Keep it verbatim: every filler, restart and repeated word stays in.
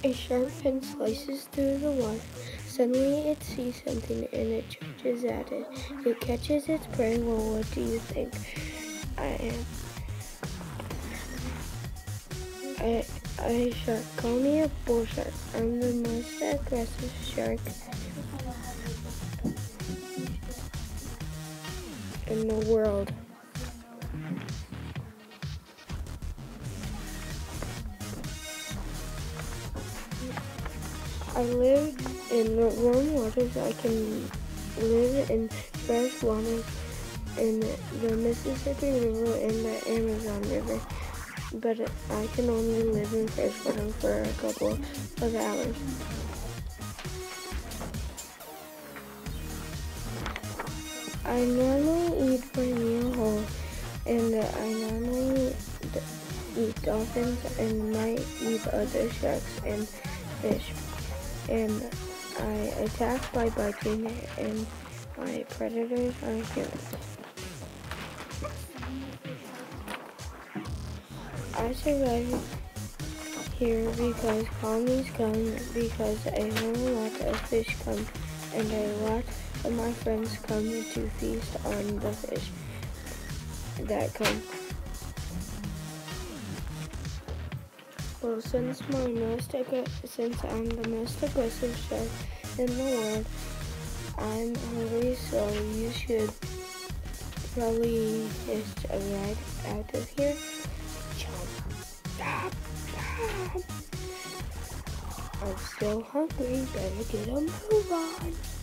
A sharp fin slices through the water. Suddenly it sees something and it charges at it. It catches its prey. Well, what do you think? I am. I, I shark. Call me a bull shark. I'm the most aggressive shark in the world. I live in the warm waters. I can live in fresh waters in the Mississippi River and the Amazon River, but I can only live in fresh water for a couple of hours. I normally eat for a meal whole, and I normally eat dolphins and might eat other sharks and fish. And I attack by biting, and my predators are humans. I survive here because colonies come, because a whole lot of fish come, and a lot of my friends come to feast on the fish that come. Well, since my most since I'm the most aggressive shark in the world, I'm hungry, so you should probably just right out of here. I'm still hungry, better get a move on.